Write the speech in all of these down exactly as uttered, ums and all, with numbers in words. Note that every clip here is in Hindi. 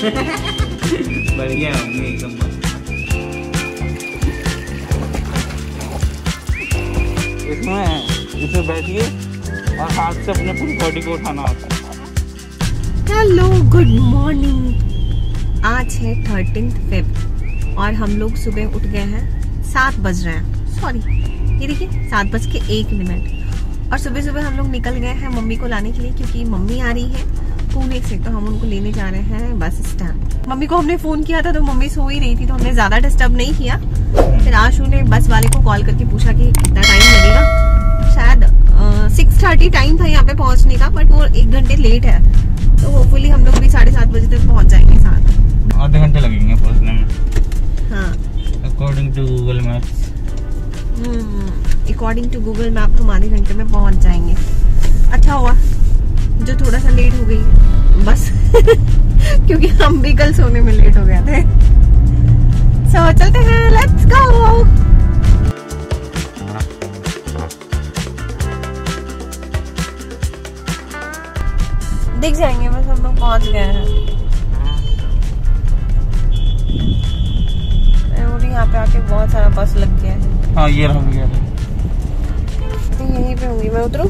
बढ़िया मम्मी एकदम। इसमें इसे बैठिए और हाथ से अपने पूरी बॉडी को उठाना होता है। Hello good morning. आज है थर्टीन्थ फेब और हम लोग सुबह उठ गए हैं। सात बज रहे हैं, सॉरी ये देखिए सात बज के एक मिनट। और सुबह सुबह हम लोग निकल गए हैं मम्मी को लाने के लिए, क्योंकि मम्मी आ रही है पुणे से, तो हम उनको लेने जा रहे हैं बस स्टैंड। मम्मी को हमने फोन किया था तो मम्मी सो ही रही थी, तो हमने ज्यादा डिस्टर्ब नहीं किया। फिर आशु ने बस वाले को कॉल करके पूछा कि कितना टाइम लगेगा। शायद सिक्स थर्टी टाइम था यहाँ पे पहुँचने का, बट वो एक घंटे लेट है, तो होपफुली हम लोग भी साढ़े सात बजे तक पहुँच जाएंगे साथ। आधे घंटे लगेंगे पहुँचने में। हाँ, according to Google Maps. According to Google map हम आधे घंटे में पहुँच जाएंगे। अच्छा हुआ जो थोड़ा सा लेट हो गई बस क्योंकि हम भी कल सोने में लेट हो गए थे। सो so, चलते हैं, लेट्स गो। दिख जाएंगे, बस हम लोग पहुंच गए हैं। और यहाँ पे आके बहुत सारा बस लग गया है। हाँ ये रहा ये रहा। यहीं पे होंगी, मैं उतरूं?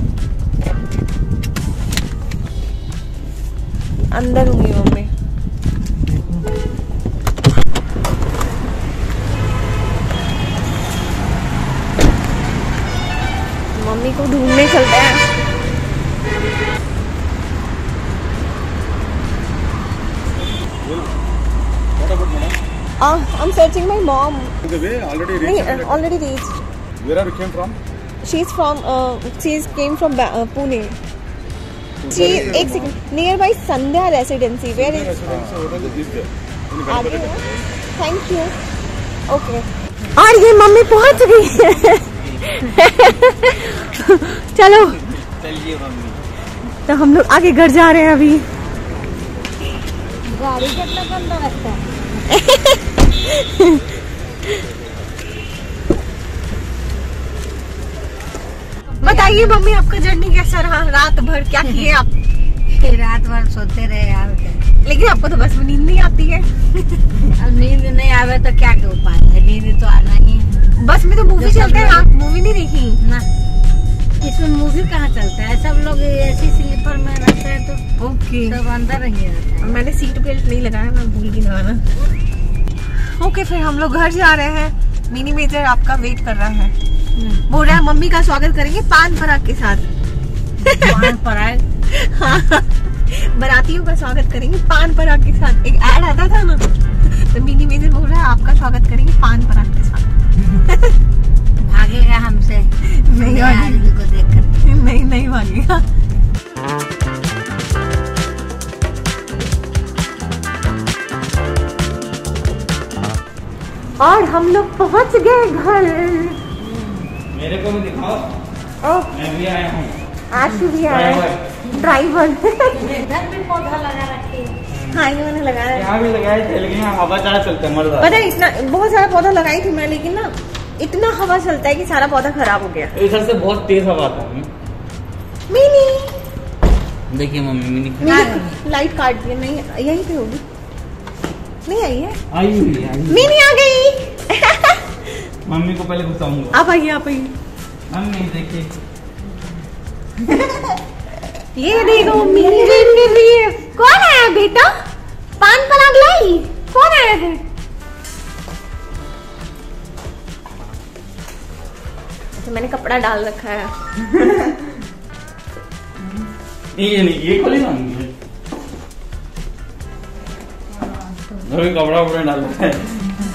अंदर होंगी मम्मी। मम्मी को ढूंढने चलते हैं। Uh, I'm searching my mom. The way already reached. No, already reached. Where are you came from? She's from. Uh, she's came from uh, Pune. She एक second. Nearby Sandhya Residency. Where is? आगे है. Thank you. Okay. और ये मम्मी पहुंच गई है। चलो। चलिए मम्मी। तो हम लोग आगे घर जा रहे हैं अभी। गाड़ी कितना गंदा लगता है। बताइए मम्मी, आपका जर्नी कैसा रहा? रात भर क्या किए आप? रात भर सोते रहे यार। लेकिन आपको तो बस में नींद नहीं आती है। अब नींद नहीं आवे तो क्या के उपाय है, नींद तो आना ही है। बस में तो मूवी चलते हैं, आप मूवी नहीं देखी ना? इसमें मूवी कहाँ चलता है, सब लोग एसी स्लीपर में रहते हैं तो ओके सब अंदर ही रहता है। मैंने सीट बेल्ट नहीं लगाया, मैं भूल गई लगाना। ओके फिर हम लोग घर जा रहे हैं। मिनी मेजर आपका वेट कर रहा है, बोल रहा है मम्मी का स्वागत करेंगे पान पराग के साथ। पान पराग? हाँ, बारातियों का स्वागत करेंगे पान पराग के साथ। एक ऐड आता था ना, तो मिनी मेजर बोल रहा है आपका स्वागत करेंगे पान पराग के साथ। भागेगा हमसे नहीं आदमी को देखकर? नहीं नहीं भागेगा। और हम लोग पहुंच गए घर। मेरे को भी दिखाओ। ओह, मैं भी आया हूँ। आशु भी आया है, ड्राइवर। इधर भी पौधा लगा रखे हैं। हाँ ये मैंने लगाया। यहाँ भी लगाए थे, लेकिन यहाँ हवा ज़्यादा चलता है मर्द। पता है इतना बहुत सारा पौधा लगाई थी मैं, लेकिन ना इतना हवा चलता है कि सारा पौधा खराब हो गया। इधर से बहुत तेज हवा आता है। मिनी देखिए मम्मी, मिनी मिनी लाइट काट दी। नहीं यहीं पे होगी, नहीं आई है। आई हुई है। मिनी आ गई। मम्मी को पहले बताऊंगा। आप आइए, आप आइए। मम्मी देखिए, ये देखो मिनी के लिए कौन आया बेटा? पान पराग लाई, कौन आया है? तो मैंने कपड़ा डाल रखा है। ये नहीं, ये खोली ना मम्मी, अभी कपड़ा वपड़ा डाल रखा है।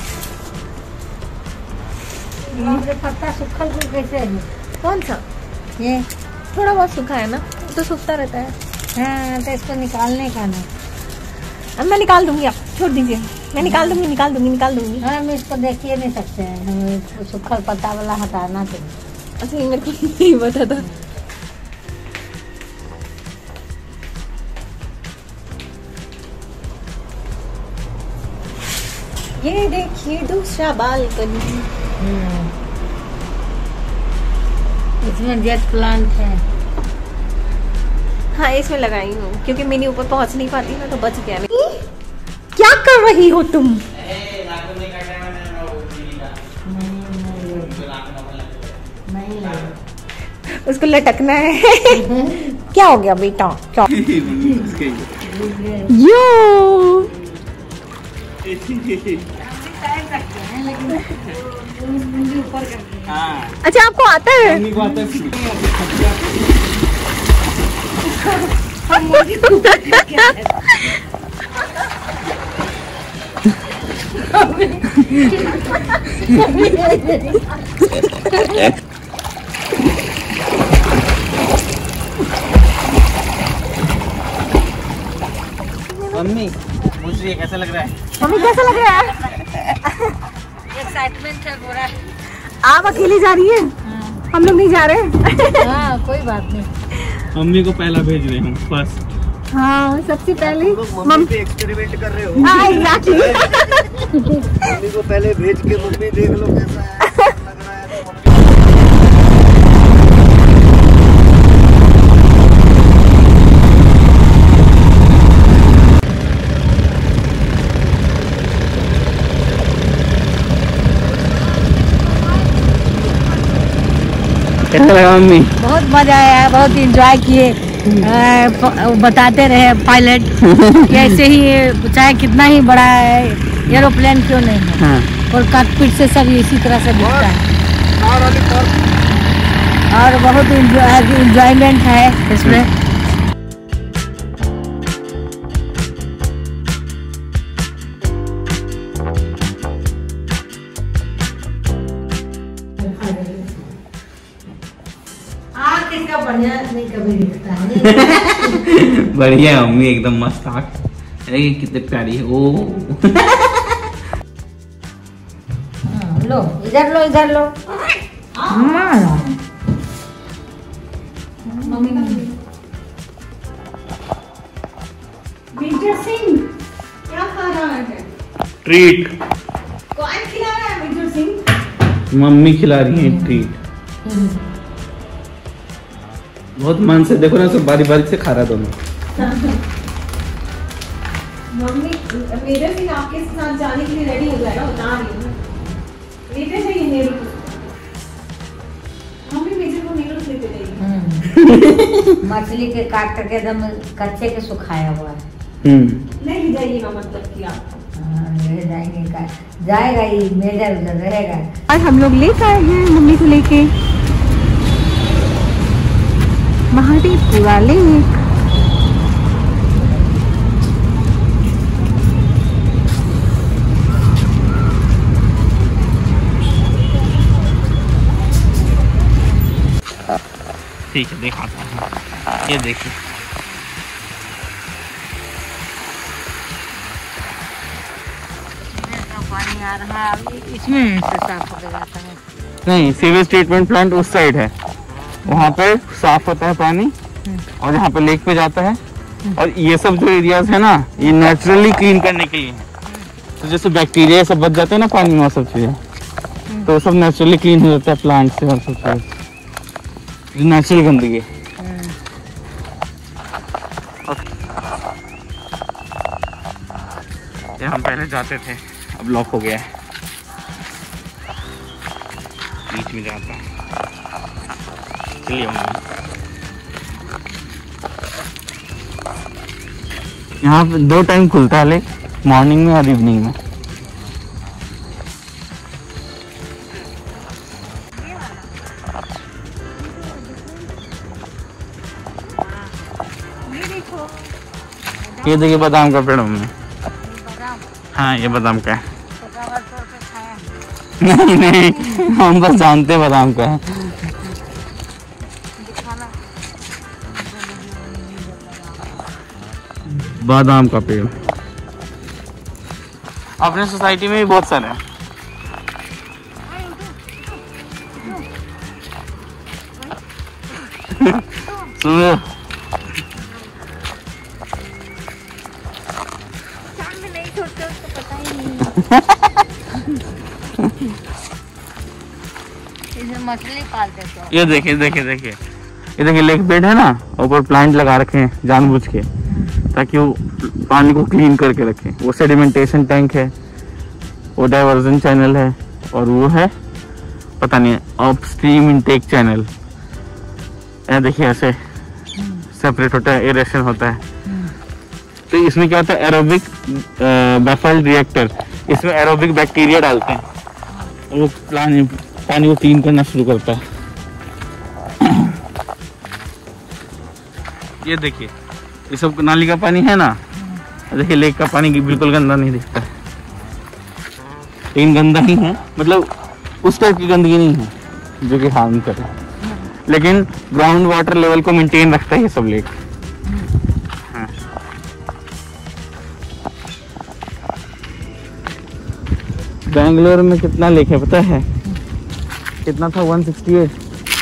पत्ता सूखल को कैसे है? कौन सा? ये थोड़ा बहुत सूखा है ना, तो सूखता रहता है। हाँ, तो इसको निकालने का ना। अब मैं निकाल दूंगी, आप छोड़ दीजिए। मैं निकाल दूंगी निकाल दूंगी निकाल दूंगी। हम इसको देख ही नहीं सकते हैं, हमें सूखल पत्ता वाला हटाना चाहिए। अच्छा मेरे को नहीं पता था। ये देखिए दूसरा बालकनी। इसमें जेट प्लांट है। हाँ इसमें लगाई हूँ क्योंकि मिनी ऊपर पहुँच नहीं पाती ना, तो बच गया। क्या कर रही हो तुम? उसको लटकना है। क्या हो गया बेटा? यो अच्छा आपको आता है? मम्मी पूछ रही है कैसा लग रहा है? मम्मी कैसा लग रहा है? एक्साइटमेंट है पूरा। आप अकेली जा रही हैं? हम लोग नहीं जा रहे। हाँ कोई बात नहीं। मम्मी को पहला भेज रहे हूँ फर्स्ट। हाँ सबसे पहले मम्मी पे एक्सपेरिमेंट कर रहे हो। हाँ एग्जैक्टली। मम्मी को पहले भेज के मम्मी देख लो कैसा है लग रहा है तो कैसा लगा मम्मी? बहुत मजा आया, बहुत इंजॉय किए। अ, बताते रहे पायलट कि ऐसे ही चाहे कितना ही बड़ा एरोप्लेन क्यों नहीं है, हाँ। और कॉकपिट से सब इसी तरह से दिखता है और बहुत इंजॉयमेंट है इसमें। किसका बढ़िया नहीं कभी दिखता है। बढ़िया है मम्मी, एकदम मस्त आँख। अरे कितने प्यारी है ओ। लो इधर लो इधर लो। विंटर सिंह क्या खा रहा है? ट्रीट। कौन खिला रहा है विंटर सिंह? मम्मी खिला रही है ट्रीट। बहुत मन से देखो ना, सब बारी बारी से खा रहा दोनों। मम्मी मेरे सिंह आपके साथ जाने के लिए रेडी हो जाएगा, बता रही हूँ। लेते जाइए नेहरू। मम्मी मेजर को नेहरू लेते जाइए। मछली के काट करके एकदम कच्चे के सुखाया हुआ है। हम्म नहीं जाइएगा मतलब कि आप हाँ, ले जाएंगे का जाएगा ही मेजर उधर रहेगा। आज हम लोग लेकर आए हैं मम्मी को लेके महादेवपुरा लेक। ठीक है दिखाता हूँ, ये देखिए। पानी आ रहा है अभी, इसमें से साफ हो जाता है। नहीं, सीवेज ट्रीटमेंट प्लांट उस साइड है, वहाँ पे साफ होता है पानी और यहाँ पे लेक पे जाता है। और ये सब जो एरियाज है ना, ये नेचुरली क्लीन करने के लिए है। तो जैसे बैक्टीरिया सब बच जाते हैं ना पानी में, सब चीजें तो सब नेचुरली क्लीन हो जाता है प्लांट से और सब चीजें, नेचुरल गंदगी है। ये हम पहले जाते थे, अब लॉक हो गया है, बीच में जाता है। चलिए यहाँ पे दो टाइम खुलता है लेक, मॉर्निंग में और इवनिंग में। ये देखिए बादाम का पेड़ में। हाँ ये बादाम का है। नहीं नहीं, हम बस जानते हैं बादाम का है। बादाम का पेड़ अपने सोसाइटी में भी बहुत सारे हैं। सुनो मछली पालते थे। ये देखिए देखिए देखिए ये देखिए लेक बेड है ना, ऊपर प्लांट लगा रखे हैं जानबूझ के, ताकि वो पानी को क्लीन करके रखे। वो सेडिमेंटेशन टैंक है, वो डाइवर्जन चैनल है, और वो है पता नहीं अपस्ट्रीम इनटेक चैनल। ये देखिए ऐसे सेपरेट होता है, एरेशन होता है। तो इसमें क्या होता है, एरोबिक बैफल्ड रिएक्टर, इसमें एरोबिक बैक्टीरिया डालते हैं, वो पानी पानी को क्लीन करना शुरू करता है। ये देखिए ये सब नाली का पानी है ना, देखिए लेक का पानी बिल्कुल गंदा नहीं दिखता है, लेकिन गंदा ही है, मतलब उस टाइप की गंदगी नहीं है जो कि हार्म करे, लेकिन ग्राउंड वाटर लेवल को मेंटेन रखता है ये सब लेक। हाँ। बेंगलोर में कितना लेक है पता है? कितना था? एक सौ अड़सठ।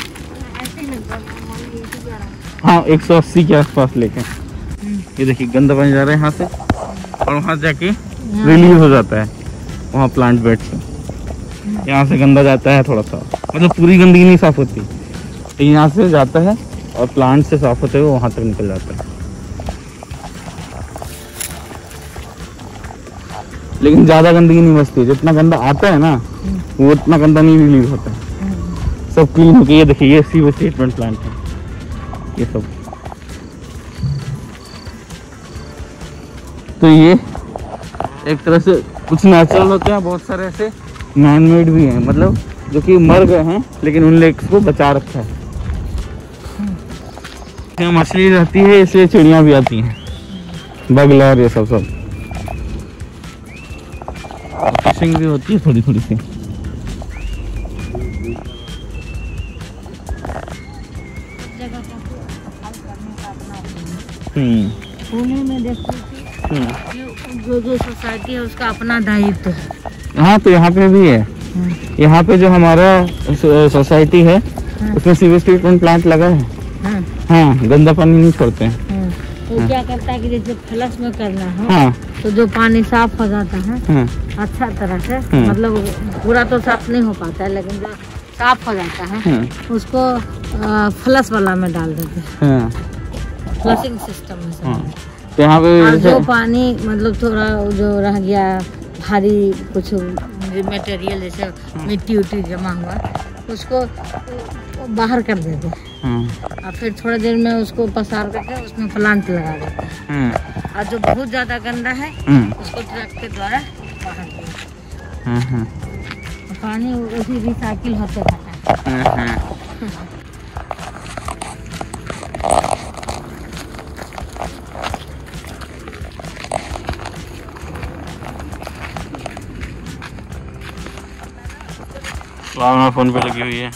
हाँ एक सौ अस्सी के आसपास लेक है। ये देखिए गंदा पानी जा रहा है यहाँ से, और वहाँ जाके रिलीज हो जाता है वहाँ प्लांट बेड से। यहाँ से गंदा जाता है थोड़ा सा, मतलब पूरी गंदगी नहीं साफ होती, तो यहाँ से जाता है और प्लांट से साफ होते हुए वहाँ तक निकल जाता है। लेकिन ज्यादा गंदगी नहीं बचती, जितना गंदा आता है ना वो उतना गंदा नहीं रिलीज होता है, सब क्लीन होके। ये देखिए ये सीवेज ट्रीटमेंट प्लांट है ये सब। तो ये एक तरह से कुछ नेचुरल होते हैं, बहुत सारे ऐसे मैन मेड भी हैं, मतलब जो कि मर गए हैं लेकिन उन लेक्स को बचा रखा है। यहाँ मछली रहती है इसलिए चिड़िया भी आती हैं, बगला और ये सब सब। फिशिंग भी होती है थोड़ी थोड़ी सी। हम्म पुणे में देखती थी जो जो सोसाइटी है उसका अपना दायित्व है। हाँ तो यहाँ पे भी है, यहाँ पे जो हमारा सोसाइटी है उसमें सीवेज ट्रीटमेंट प्लांट लगा है। हाँ, हाँ गंदा पानी नहीं छोड़ते हैं। हाँ, तो क्या करता है कि जैसे फ्लश में करना हो हाँ तो जो पानी साफ हो जाता है हाँ अच्छा तरह से, हाँ। मतलब पूरा तो साफ नहीं हो पाता है, लेकिन जो साफ हो जाता है हाँ उसको आ, फ्लश वाला में डाल देते हैं, हाँ फ्लशिंग सिस्टम में से। हाँ। तो यहाँ पे और जैसे जो पानी मतलब थोड़ा जो रह गया भारी कुछ मटेरियल जैसे मिट्टी उट्टी जमा हुआ उसको बाहर कर देते हैं, हाँ और फिर थोड़ी देर में उसको पसार करके उसमें प्लांट लगा देते हैं। हाँ और जो बहुत ज़्यादा गंदा है हम्म, उसको ट्रक के द्वारा बाहर देते हाँ हाँ हैं। पानी उसी रिसाइकिल होते रहता है। हाँ हाँ। वाह फोन पे लगी हुई है।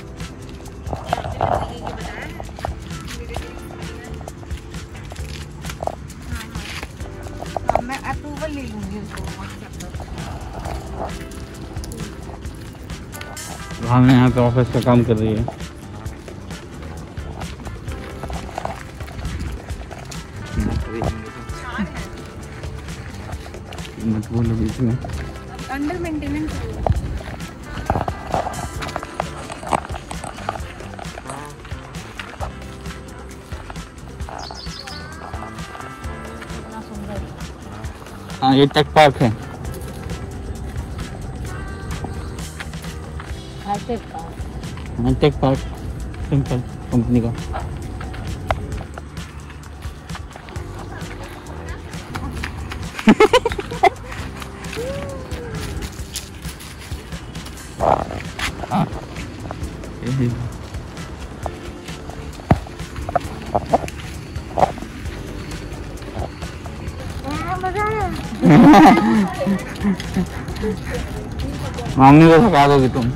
मैं अप्रूवल ले लूंगी भावना यहाँ पे ऑफिस का काम कर रही है। मत बोलो बीच में। Under maintenance. हाँ ये टेक पार्क है। Hitech park. हाँ टेक पार्क सिंपल कंपनी का। मम्मी को थका दोगी तुम।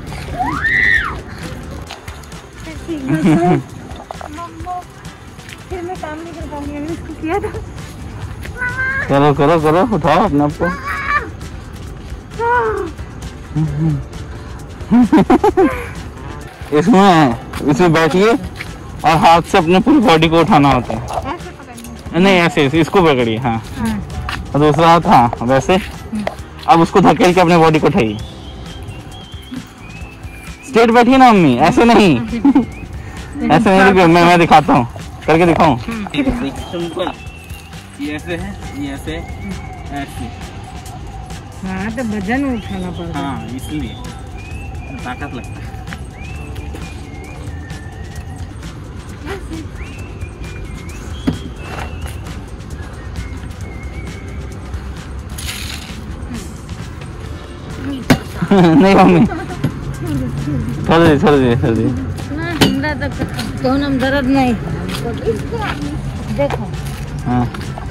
फिर मैं काम नहीं कर पाऊंगी, मैंने इसको किया था। करो करो करो उठाओ अपने आप को। इसमें इसमें बैठिए और हाथ से अपने पूरी बॉडी को उठाना होता है। ऐसे पकड़ना। नहीं ऐसे ऐसे इसको पकड़िए। हाँ और दूसरा हाथ हाँ वैसे। अब उसको धकेल के अपने बॉडी को उठाइए। स्ट्रेट बैठिए ना मम्मी, ऐसे नहीं ऐसे नहीं। मैं मैं दिखाता हूँ करके दिखाऊं। ये ऐसे है, ये ऐसे ऐसे। हाँ तो वजन उठाना पड़ता है। हाँ इसलिए ताकत लगता है। नहीं मम्मी छोड़ दे छोड़ दे छोड़ दे। ना हमरा तो तो हम दर्द नहीं। देखो हाँ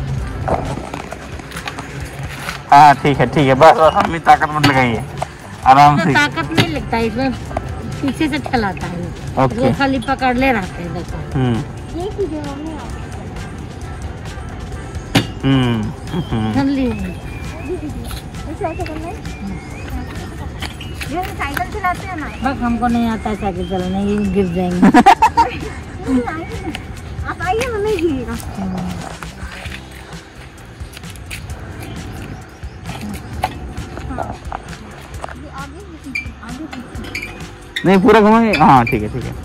हाँ ठीक है ठीक है बस बस मम्मी ताकत मत लगाइए आराम तो से। ताकत नहीं लगता है इसमें, पीछे से ठलाता है। ओके। वो खाली पकड़ ले रहते हैं। देखो हम्म हम्म हम्म। ठंडी साइकिल चलाते हैं ना। बस हमको नहीं आता है साइकिल चलाने, ये गिर जाएंगे। आप आइए ना, नहीं गिरेगा। नहीं पूरा घुमाएंगे। हाँ ठीक है ठीक है।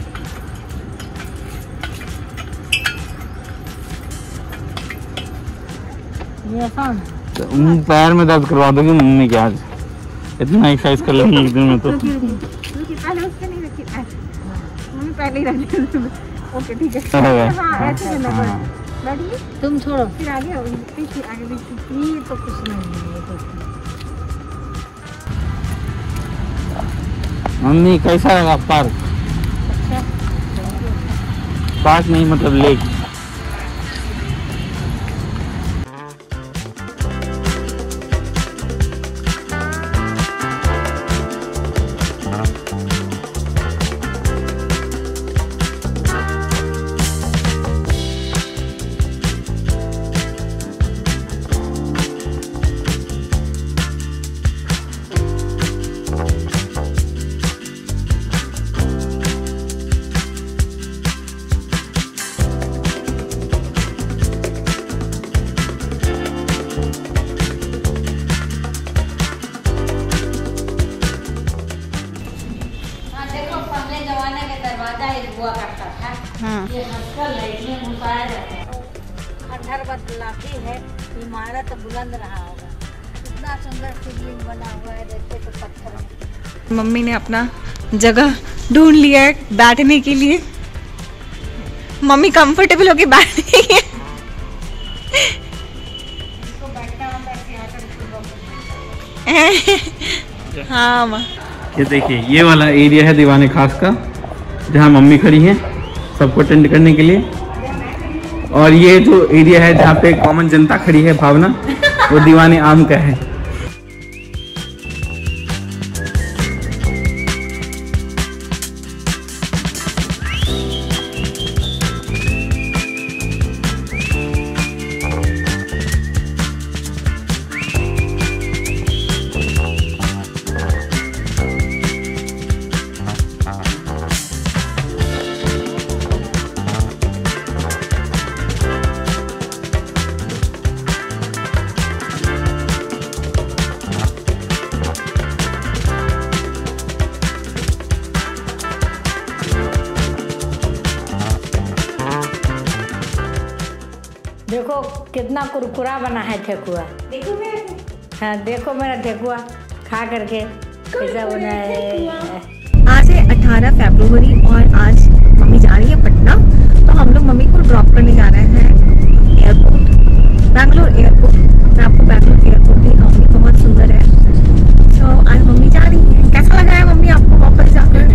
ये आसान है। तो उन पैर में दर्द करवा दोगी मम्मी के आज, इतना एक्सरसाइज कर लेंगे एक दिन में तो। पहले उसके नहीं रखी मम्मी, पहले ही रख दी। ओके ठीक है। हो गया। हाँ ऐसे करना हाँ। पड़ेगा। बैठिए तुम छोड़ो। फिर आगे आओ, पीछे आगे पीछे। ये तो कुछ नहीं है, ये तो मम्मी कैसा लगा पार्क? अच्छा। पार्क नहीं मतलब लेक। हुआ करता था। हाँ। ये हंसकर लाइट में घुसाया जाता है। खंडहर बतलाती है, इमारत बुलंद रहा होगा। इतना सुंदर शिवलिंग बना हुआ है, रेते के पत्थर में। मम्मी ने अपना जगह ढूंढ लिया है बैठने के लिए। मम्मी कंफर्टेबल होके बैठ रही है। हाँ माँ। ये देखिए ये वाला एरिया है दीवाने खास का, जहाँ मम्मी खड़ी है सबको अटेंड करने के लिए। और ये जो एरिया है जहाँ पे कॉमन जनता खड़ी है भावना, वो दीवाने आम का है। देखो कितना कुरकुरा बना है ठेकुआ। देखो मेरा हाँ देखो मेरा ठेकुआ खा करके कैसा बना है। आज है अठारह फरवरी और आज मम्मी जा रही है पटना, तो हम लोग मम्मी को ड्रॉप करने जा रहे हैं एयरपोर्ट, बैंगलोर एयरपोर्ट। मैं आपको बैंगलोर एयरपोर्ट भी दिखाऊंगी, बहुत सुंदर है। तो आज मम्मी जा रही है। कैसा लग रहा है मम्मी आपको वापस जाकर?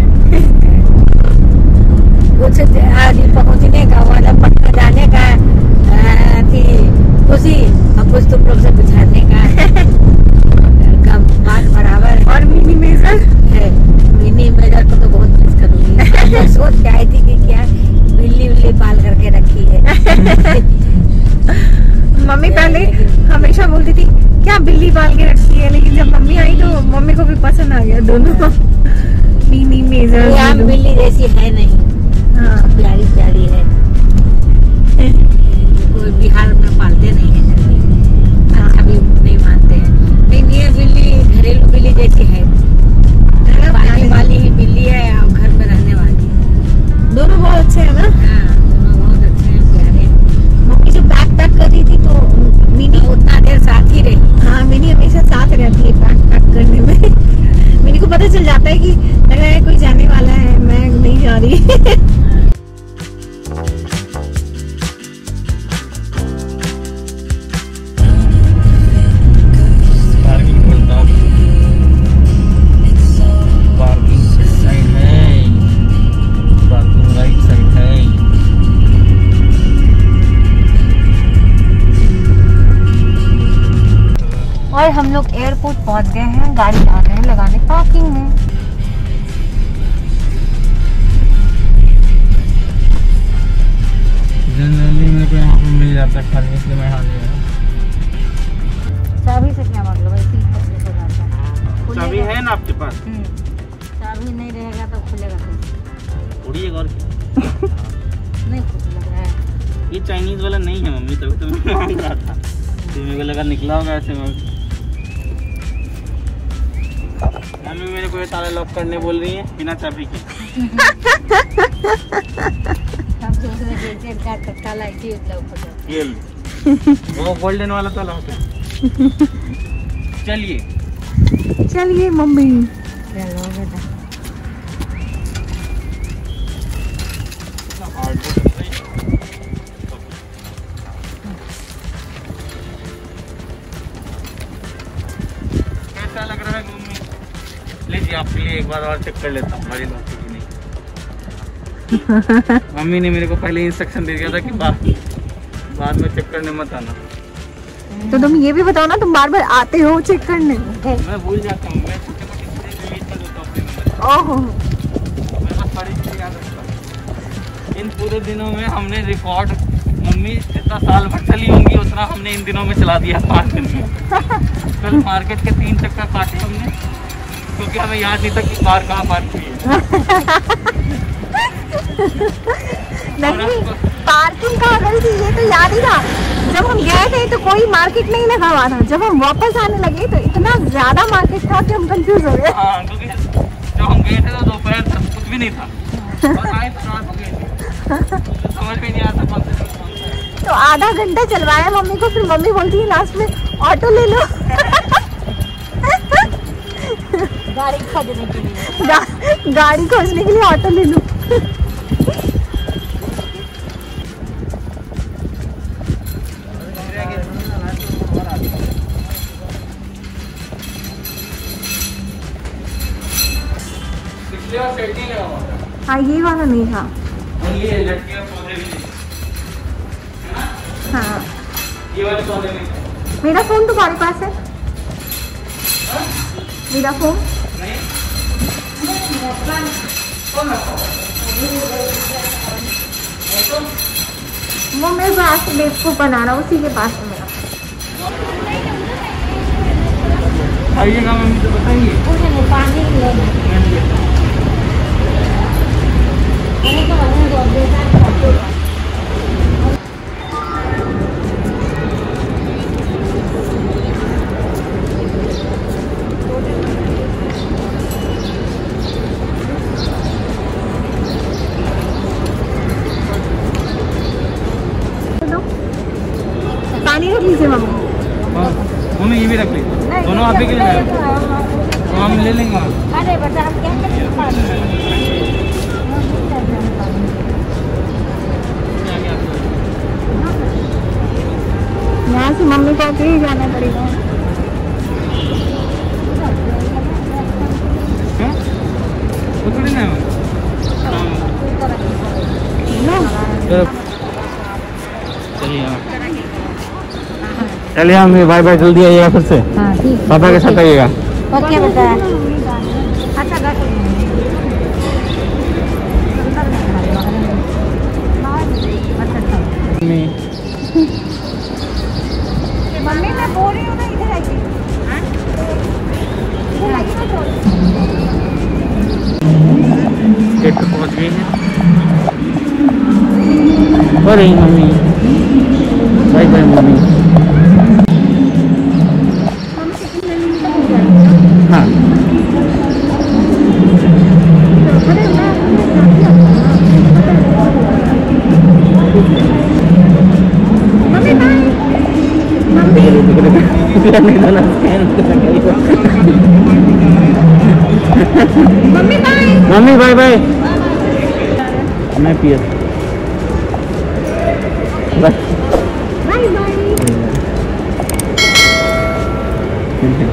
कुछ आज पहुँचने का मतलब पटना जाने का थी खुशी, और कुछ तुम लोग से बुझाने का कब बात बराबर। और मिनी मेजर है, मिनी मेजर को तो बहुत मिस करूंगी। मैं सोच के आई थी कि क्या बिल्ली बिल्ली पाल करके रखी है। मम्मी पहले हमेशा बोलती थी क्या बिल्ली पाल के रखी है, लेकिन जब मम्मी आई तो मम्मी को भी पसंद आ गया दोनों। मिनी मेजर आम बिल्ली जैसी है नहीं, हाँ। प्यारी प्यारी है। कोई बिहार में पालते नहीं है जल्दी, अच्छा भी नहीं मानते हैं। लेकिन ये बिल्ली घरेलू बिल्ली जैसी है, पालने वाली ही बिल्ली है और घर में रहने वाली है। दोनों बहुत अच्छे हैं ना। हाँ दोनों बहुत अच्छे हैं, प्यारे हैं। मम्मी जब बैग पैक कर रही थी तो और हम लोग एयरपोर्ट पहुंच गए हैं, गाड़ी आ गए हैं लगाने पार्किंग में। जनरली मेरे को यहाँ पे मिल जाता है खाली, इसलिए मैं यहाँ ले आया। चाबी से क्या मतलब है? इसी तरह से जाता है। चाबी है ना आपके पास? हम्म, चाबी नहीं रहेगा तो खुलेगा कैसे? उड़िए और नहीं कुछ लग रहा है। ये चाइनीज वाला नहीं है मम्मी, तभी तो मैं मांग रहा था। तो मेरे को लगा निकला होगा ऐसे में। मम्मी मेरे को ये ताला लॉक करने बोल रही है बिना चाबी के। हम सोच रहे थे कि का ताला इसी ऊपर जाता है। ये लो। वो गोल्डन वाला ताला होता है। चलिए चलिए मम्मी। चलो बेटा। कैसा लग रहा है मम्मी? लीजिए आपके लिए एक बार और चेक कर लेता हूँ हमारी लॉक की नहीं। मम्मी ने मेरे को पहले इंस्ट्रक्शन दे दिया था कि बाद बाद में चेक करने मत आना। तो तुम ये भी बताओ ना, तुम बार बार आते हो चेक करने? मैं भूल जाता हूँ, मैं छोटे मोटे चीजें डिलीट कर देता हूँ अपने नंबर। ओहो, मेरे पास सारी चीजें याद रखता हूँ। इन पूरे दिनों में हमने रिकॉर्ड, मम्मी जितना साल भर चली होंगी उतना हमने इन दिनों में चला दिया पाँच दिन में। कल मार्केट के तीन चक्कर काटे हमने, क्योंकि हमें याद नहीं था कि कार कहाँ पार्क हुई है। नहीं, पार्किंग कहाँ गई थी ये तो याद ही था। जब हम गए थे तो कोई मार्केट नहीं लगा हुआ था, जब हम वापस आने लगे तो इतना ज्यादा मार्केट था कि हम कंफ्यूज हो गए। हाँ, क्योंकि जब हम गए थे तो दोपहर तक कुछ भी नहीं था और आए तो रात हो गई थी, तो समझ में नहीं आता कौन सा जगह कौन सा है। तो आधा घंटा चलवाया मम्मी को, फिर मम्मी बोलती है लास्ट में ऑटो ले लो। गाड़ी खोजने के लिए। गा, गाड़ी खोजने के लिए ऑटो ले लो। पिछले बार सेट नहीं लगा हुआ था। हाँ, ये वाला नहीं था। और ये लड़कियां पौधे भी नहीं, है ना? हाँ, ये वाले पौधे नहीं थे। मेरा फोन तुम्हारे पास है? मेरा फोन नहीं? कौन रखा हुआ? वो मेरे पास डेस्क को बनाना, उसी के पास है मेरा। आइएगा मम्मी तो बताइए। पूरे में पानी लेना। मैंने तो हमने दो देता है। पानी रख लीजिए मम्मी। मम्मी ये भी रख ली, दोनों आप ही के लिए तो हम ले लेंगे। अरे बेटा हम क्या करें? यहाँ से मम्मी को अकेले ही जाना पड़ेगा। हाँ? वो थोड़ी ना है। चलिए चलिए हम बाय बाय, जल्दी आइएगा फिर से। हाँ ठीक। पापा के साथ आइएगा। ओके बेटा। अच्छा मम्मी मम्मी मैं बोल रही हूँ ना, इधर आइए। इधर आइए ना थोड़ा। गेट पे पहुँच गई है। अरे मम्मी बाय बाय मम्मी। हाँ मम्मी बाय। मम्मी बाय। मम्मी बाय बाय। मैं पियस बाय बाय बाय।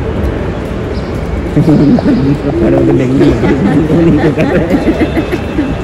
करोगे